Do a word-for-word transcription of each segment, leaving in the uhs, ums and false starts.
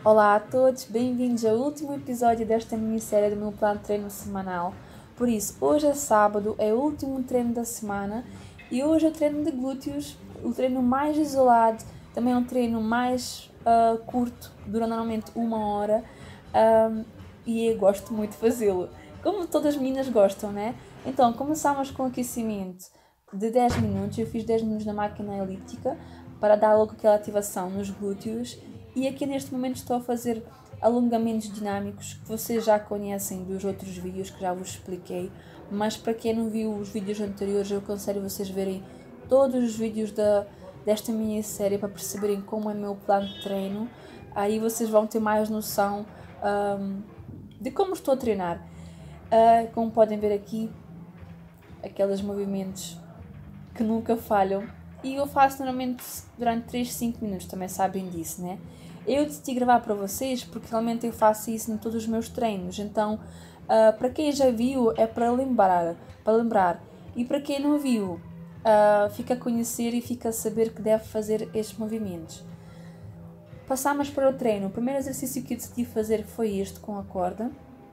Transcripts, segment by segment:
Olá a todos, bem-vindos ao último episódio desta minissérie do meu plano de treino semanal. Por isso, hoje é sábado, é o último treino da semana e hoje é o treino de glúteos, o treino mais isolado, também é um treino mais uh, curto, dura normalmente uma hora um, e eu gosto muito de fazê-lo, como todas as meninas gostam, né? Então, começamos com o aquecimento de dez minutos, eu fiz dez minutos na máquina elíptica para dar logo aquela ativação nos glúteos. E aqui neste momento estou a fazer alongamentos dinâmicos que vocês já conhecem dos outros vídeos que já vos expliquei, mas para quem não viu os vídeos anteriores eu aconselho vocês verem todos os vídeos da, desta minissérie para perceberem como é o meu plano de treino. Aí vocês vão ter mais noção um, de como estou a treinar. Uh, como podem ver aqui, aqueles movimentos que nunca falham. E eu faço normalmente durante três, cinco minutos, também sabem disso, né? Eu decidi gravar para vocês porque realmente eu faço isso em todos os meus treinos. Então, uh, para quem já viu, é para lembrar, para lembrar. E para quem não viu, uh, fica a conhecer e fica a saber que deve fazer estes movimentos. Passamos para o treino. O primeiro exercício que eu decidi fazer foi este, com a corda.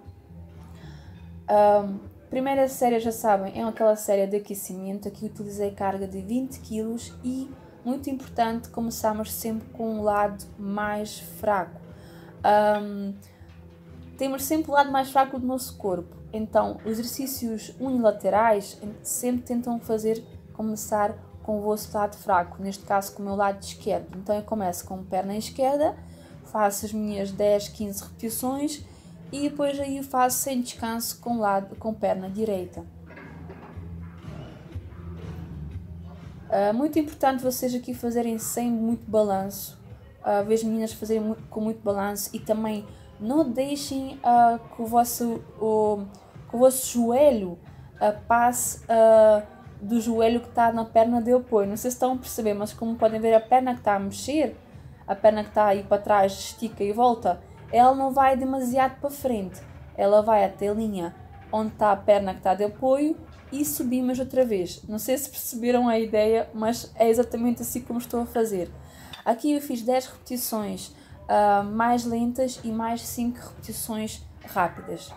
Um, Primeira série, já sabem, é aquela série de aquecimento. Aqui utilizei carga de vinte quilos e, muito importante, começamos sempre com o lado mais fraco. Um, temos sempre o lado mais fraco do nosso corpo. Então, os exercícios unilaterais sempre tentam fazer começar com o vosso lado fraco, neste caso com o meu lado esquerdo. Então, eu começo com a perna esquerda, faço as minhas dez, quinze repetições e depois aí faço sem descanso com, lado, com perna direita. Uh, muito importante vocês aqui fazerem sem muito balanço. Uh, vejo meninas fazerem muito, com muito balanço e também não deixem uh, que, o vosso, o, que o vosso joelho uh, passe uh, do joelho que está na perna de apoio. Não sei se estão a perceber, mas como podem ver, a perna que está a mexer, a perna que está aí para trás, estica e volta, ela não vai demasiado para frente, ela vai até a linha onde está a perna que está de apoio e subimos outra vez. Não sei se perceberam a ideia, mas é exatamente assim como estou a fazer. Aqui eu fiz dez repetições uh, mais lentas e mais cinco repetições rápidas.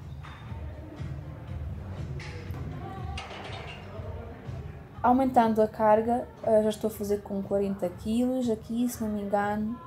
Aumentando a carga, uh, já estou a fazer com quarenta quilos, aqui se não me engano.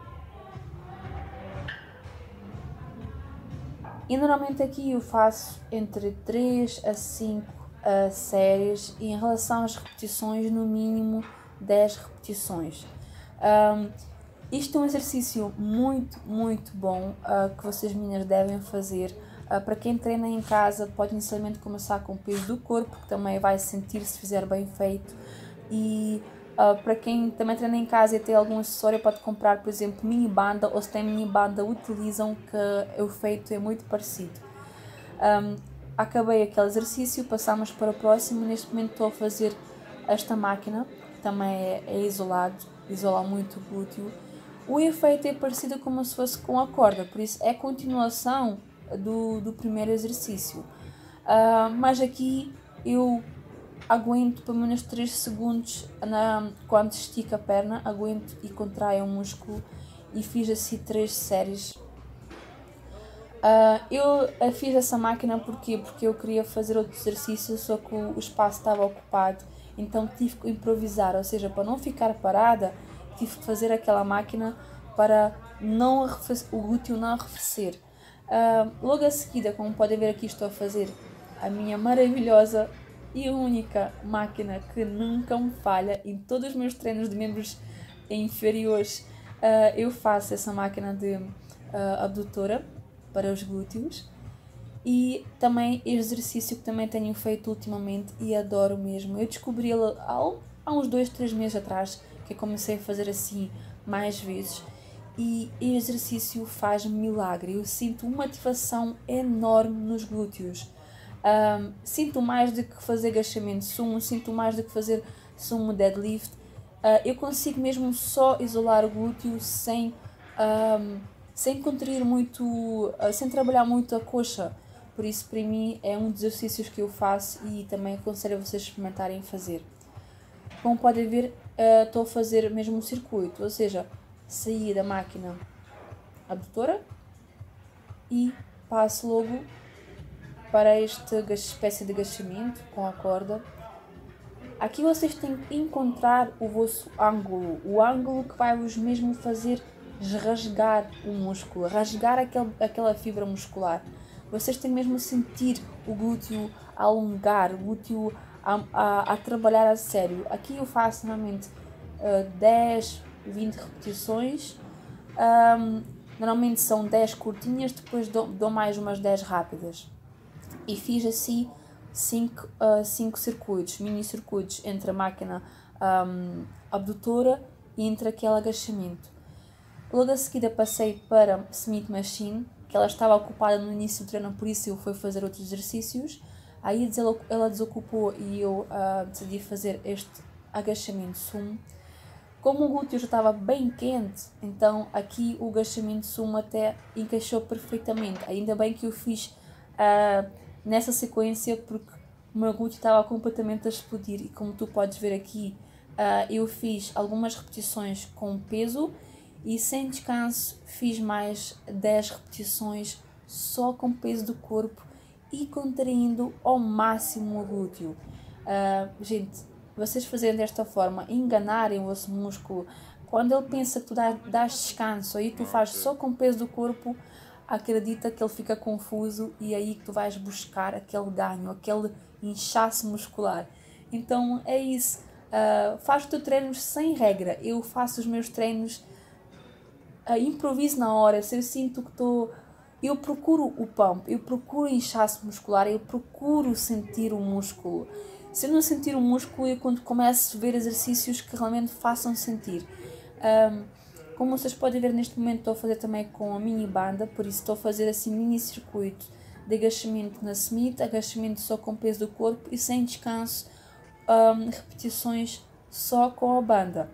E normalmente aqui eu faço entre três a cinco uh, séries e em relação às repetições, no mínimo dez repetições. Um, isto é um exercício muito, muito bom uh, que vocês meninas devem fazer. Uh, para quem treina em casa, pode inicialmente começar com o peso do corpo, que também vai sentir se fizer bem feito. E Uh, para quem também treina em casa e tem algum acessório, pode comprar, por exemplo, mini banda, ou se tem mini banda, utilizam, que o efeito é muito parecido. Um, acabei aquele exercício, passamos para o próximo. Neste momento estou a fazer esta máquina, que também é, é isolado, isola muito o glúteo. O efeito é parecido como se fosse com a corda, por isso é continuação do, do primeiro exercício. Uh, mas aqui eu aguento pelo menos três segundos na, quando estico a perna, aguento e contraio o músculo e fiz assim três séries. Uh, eu fiz essa máquina porquê? Porque eu queria fazer outro exercício, só que o, o espaço estava ocupado, então tive que improvisar, ou seja, para não ficar parada, tive que fazer aquela máquina para não o glúteo não arrefecer. Uh, logo a seguida, como podem ver aqui, estou a fazer a minha maravilhosa e a única máquina que nunca me falha em todos os meus treinos de membros inferiores. Uh, eu faço essa máquina de uh, abdutora para os glúteos e também exercício que também tenho feito ultimamente e adoro mesmo. Eu descobri-la há, há uns dois, três meses atrás, que eu comecei a fazer assim mais vezes, e o exercício faz milagre. Eu sinto uma ativação enorme nos glúteos. Um, sinto mais do que fazer agachamento de sumo, sinto mais do que fazer sumo deadlift. Uh, eu consigo mesmo só isolar o glúteo sem, um, sem contrair muito, uh, sem trabalhar muito a coxa. Por isso, para mim, é um dos exercícios que eu faço e também aconselho a vocês experimentarem fazer. Como podem ver, uh, estou a fazer mesmo um circuito, ou seja, saí da máquina abdutora e passo logo para esta espécie de agachamento com a corda. Aqui vocês têm que encontrar o vosso ângulo, o ângulo que vai vos mesmo fazer rasgar o músculo, rasgar aquele, aquela fibra muscular. Vocês têm mesmo a sentir o glúteo a alongar, o glúteo a, a, a trabalhar a sério. Aqui eu faço normalmente uh, dez, vinte repetições, um, normalmente são dez curtinhas, depois dou, dou mais umas dez rápidas. E fiz assim cinco uh, circuitos, mini circuitos entre a máquina um, abdutora e entre aquele agachamento. Logo a seguida passei para Smith Machine, que ela estava ocupada no início do treino, por isso eu fui fazer outros exercícios. Aí ela desocupou e eu uh, decidi fazer este agachamento sumo. Como o glúteo já estava bem quente, então aqui o agachamento sumo até encaixou perfeitamente. Ainda bem que eu fiz uh, nessa sequência, porque o meu glúteo estava completamente a explodir. E como tu podes ver aqui, uh, eu fiz algumas repetições com peso e sem descanso fiz mais dez repetições só com peso do corpo e contraindo ao máximo o glúteo. Uh, gente, vocês fazendo desta forma, enganarem o vosso músculo, quando ele pensa que tu dás, dás descanso, aí tu fazes só com peso do corpo, acredita que ele fica confuso e aí que tu vais buscar aquele ganho, aquele inchaço muscular. Então é isso, uh, faz os teus treinos sem regra. Eu faço os meus treinos, uh, improviso na hora. Se eu sinto que estou... Eu procuro o pump, eu procuro inchaço muscular, eu procuro sentir o músculo. Se eu não sentir o músculo, eu quando começo a ver exercícios que realmente façam sentir. Um, como vocês podem ver neste momento, estou a fazer também com a mini banda, por isso estou a fazer assim mini circuito de agachamento na Smith, agachamento só com peso do corpo e sem descanso, um, repetições só com a banda.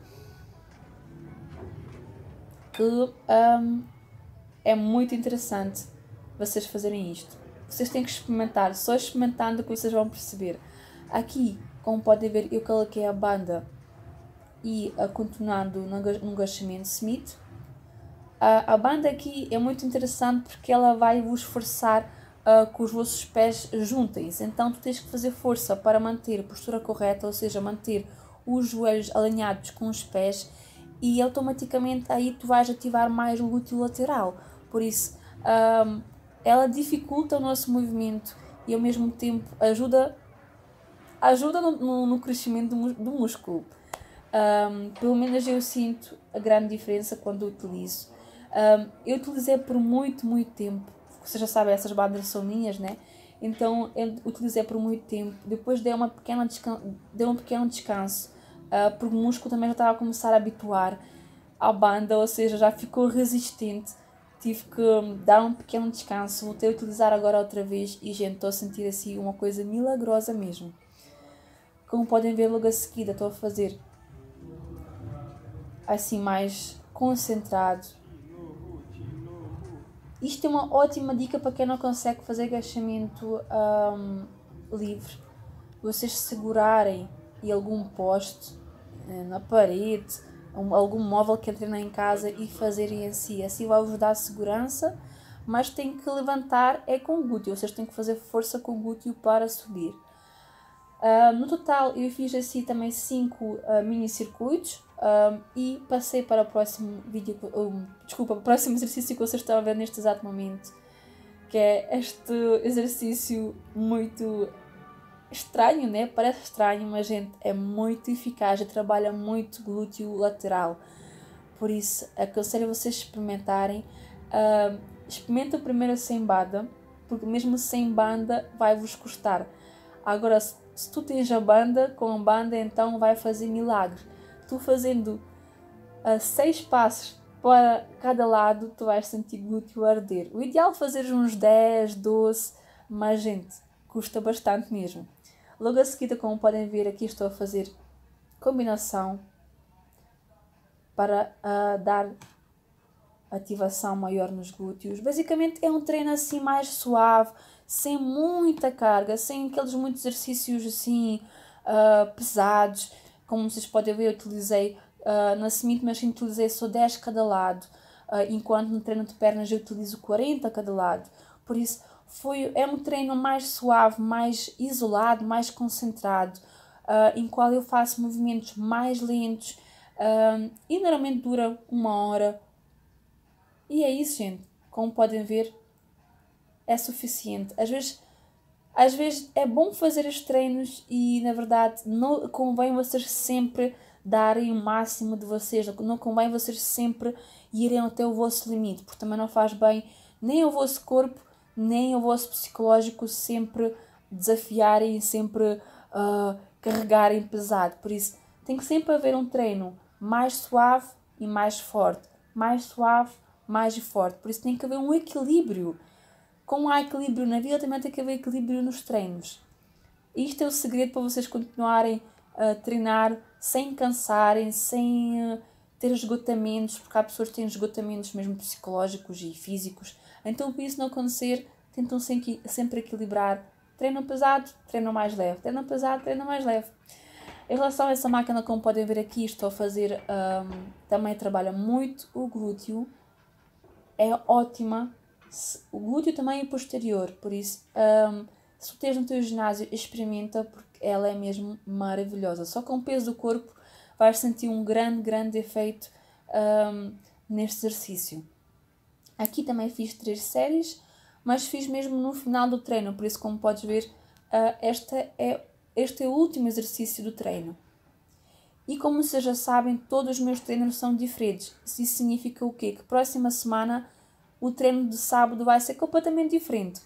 Que um, é muito interessante vocês fazerem isto. Vocês têm que experimentar, só experimentando que vocês vão perceber. Aqui, como podem ver, eu coloquei a banda e uh, continuando no, no agachamento Smith. Uh, a banda aqui é muito interessante porque ela vai vos forçar uh, que os vossos pés juntem-se. Então tu tens que fazer força para manter a postura correta, ou seja, manter os joelhos alinhados com os pés, e automaticamente aí tu vais ativar mais o glúteo lateral. Por isso, um, ela dificulta o nosso movimento e ao mesmo tempo ajuda, ajuda no, no, no crescimento do, do músculo. Um, pelo menos eu sinto a grande diferença quando utilizo. Um, eu utilizei por muito, muito tempo. Vocês já sabem, essas bandas são minhas, né? Então eu utilizei por muito tempo. Depois dei, uma pequena descan dei um pequeno descanso, uh, porque o músculo também já estava a começar a habituar à banda, ou seja, já ficou resistente. Tive que dar um pequeno descanso. Voltei a utilizar agora outra vez e, gente, estou a sentir assim uma coisa milagrosa mesmo. Como podem ver, logo a seguida estou a fazer assim mais concentrado. Isto é uma ótima dica para quem não consegue fazer agachamento um, livre. Vocês segurarem em algum poste, na parede, um, algum móvel que entrem em casa e fazerem assim. Assim vai-vos dar segurança, mas tem que levantar é com o glúteo. Vocês têm que fazer força com o glúteo para subir. Uh, no total eu fiz assim também cinco uh, mini circuitos uh, e passei para o próximo vídeo, uh, desculpa, o próximo exercício que vocês estão a ver neste exato momento, que é este exercício muito estranho, né? Parece estranho, mas gente, é muito eficaz e trabalha muito glúteo lateral. Por isso aconselho vocês experimentarem. Uh, experimentem primeiro sem banda, porque mesmo sem banda vai vos custar. Agora, se tu tens a banda, com a banda, então vai fazer milagre. Tu fazendo uh, seis passos para cada lado, tu vais sentir glúteo arder. O ideal é fazer uns dez, doze, mas gente, custa bastante mesmo. Logo a seguida, como podem ver, aqui estou a fazer combinação para uh, dar ativação maior nos glúteos. Basicamente é um treino assim mais suave, sem muita carga, sem aqueles muitos exercícios assim uh, pesados. Como vocês podem ver, eu utilizei uh, na Smith Machine, utilizei só dez cada lado. enquanto no treino de pernas eu utilizo quarenta a cada lado. Por isso, foi, é um treino mais suave, mais isolado, mais concentrado, uh, em qual eu faço movimentos mais lentos uh, e normalmente dura uma hora. E é isso, gente. Como podem ver, é suficiente. Às vezes, às vezes é bom fazer os treinos e, na verdade, não convém vocês sempre darem o máximo de vocês. Não convém vocês sempre irem até o vosso limite, porque também não faz bem nem ao vosso corpo, nem ao vosso psicológico sempre desafiarem e sempre uh, carregarem pesado. Por isso, tem que sempre haver um treino mais suave e mais forte. Mais suave, mais forte. Por isso tem que haver um equilíbrio. Como há equilíbrio na vida, também tem que haver equilíbrio nos treinos. Isto é o segredo para vocês continuarem a treinar sem cansarem, sem uh, ter esgotamentos, porque há pessoas que têm esgotamentos mesmo psicológicos e físicos. Então, para isso não acontecer, tentam sempre, sempre equilibrar. Treino pesado, treino mais leve. Treino pesado, treino mais leve. Em relação a essa máquina, como podem ver aqui, estou a fazer, um, também trabalha muito o glúteo. É ótima. O glúteo também é posterior, por isso, um, se tu tens no teu ginásio, experimenta, porque ela é mesmo maravilhosa. Só com o peso do corpo vais sentir um grande, grande efeito um, neste exercício. Aqui também fiz três séries, mas fiz mesmo no final do treino, por isso, como podes ver, uh, esta é, este é o último exercício do treino. E como vocês já sabem, todos os meus treinos são diferentes. Isso significa o quê? Que próxima semana o treino de sábado vai ser completamente diferente.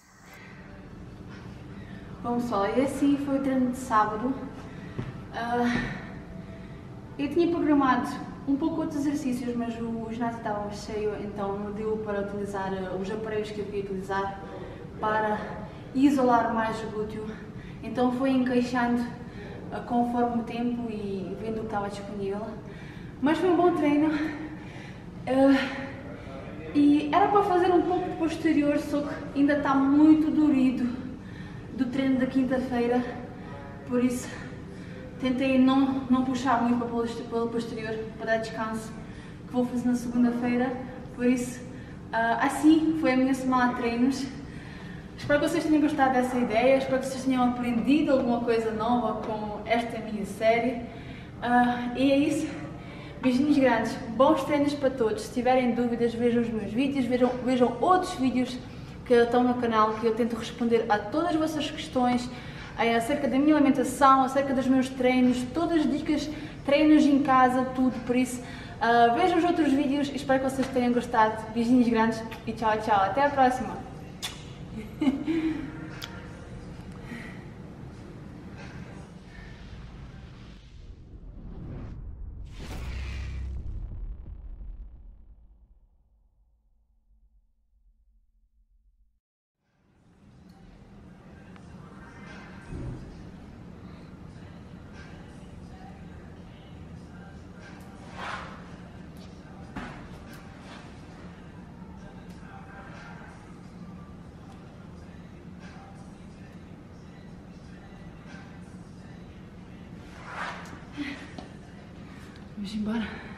Bom pessoal, e assim foi o treino de sábado. Uh, eu tinha programado um pouco outros exercícios, mas o ginásio estava cheio, então não deu para utilizar os aparelhos que eu queria utilizar para isolar mais o glúteo. Então foi encaixando uh, conforme o tempo e vendo o que estava disponível. Mas foi um bom treino. Uh, E era para fazer um pouco de posterior, só que ainda está muito dorido do treino da quinta-feira, por isso tentei não, não puxar muito para o posterior, para dar descanso, que vou fazer na segunda-feira. Por isso, uh, assim foi a minha semana de treinos. Espero que vocês tenham gostado dessa ideia, espero que vocês tenham aprendido alguma coisa nova com esta minha série. Uh, e é isso. Beijinhos grandes, bons treinos para todos. Se tiverem dúvidas, vejam os meus vídeos, vejam, vejam outros vídeos que estão no canal, que eu tento responder a todas as vossas questões acerca da minha alimentação, acerca dos meus treinos, todas as dicas, treinos em casa, tudo. Por isso, uh, vejam os outros vídeos e espero que vocês tenham gostado. Beijinhos grandes e tchau, tchau. Até a próxima. Vamos embora.